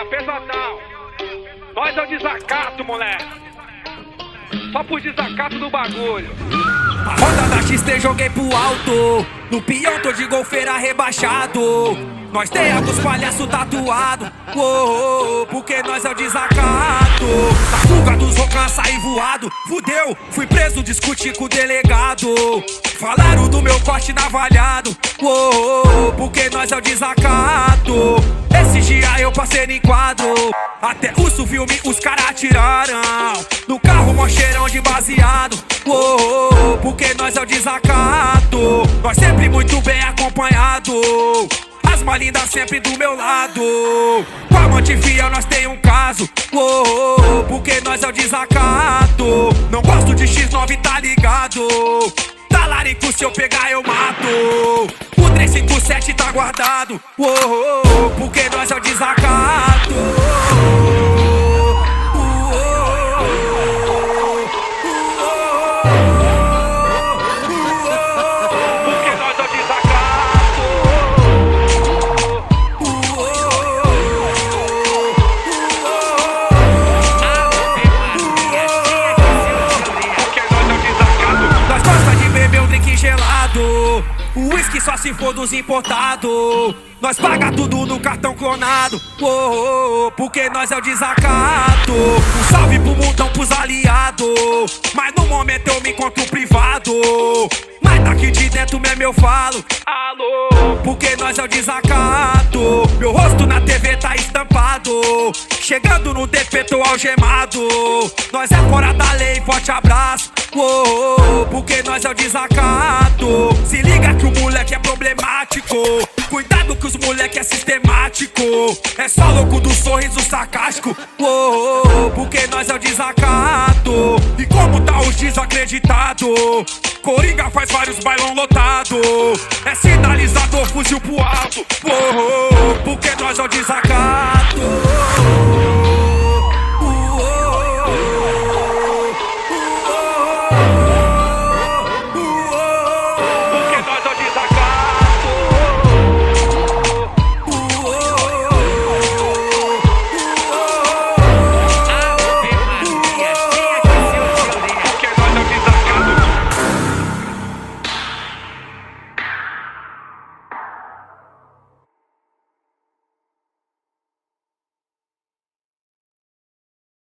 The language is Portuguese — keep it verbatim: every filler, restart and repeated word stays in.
pesadão. Nós é o desacato, moleque. Só por desacato do bagulho. A roda da X T joguei pro alto. No peão tô de golfeira rebaixado. Nós tem alguns palhaços tatuados, oh, oh, oh, porque nós é o desacato. Na fuga dos rocãs saí voado. Fudeu, fui preso, discuti com o delegado. Falaram do meu corte navalhado, oh, oh, oh, porque nós é o desacato. Esse dia eu passei no enquadro. Até o filme os caras atiraram. No carro mó cheirão de baseado, oh, oh, oh, porque nós é o desacato. Nós sempre muito bem acompanhado. As malindas sempre do meu lado. Com a amante fiel nós tem um caso, oh, oh, oh, porque nós é o desacato. Não gosto de X nove, tá ligado? Talarico, se eu pegar eu mato. O três cinco sete tá guardado, oh, oh, oh, porque nós é o desacato. O whisky só se for dos importados. Nós paga tudo no cartão clonado, oh, oh, oh, porque nós é o desacato. Um salve pro mundão, pros aliados. Mas no momento eu me encontro privado. Mas daqui de dentro mesmo eu falo alô, porque nós é o desacato. Meu rosto na T V tá estampado. Chegando no D P tô algemado. Nós é fora da lei, forte abraço, oh, oh, oh, porque nós é o desacato. Se liga que o moleque é problemático. Cuidado que os moleque é sistemático. É só louco do sorriso sarcástico, oh, oh, oh, porque nós é o desacato. E como tá os desacreditado? Coringa faz vários bailão lotado. É sinalizador, fuzil pro alto, oh, oh, oh, porque nós é o desacato.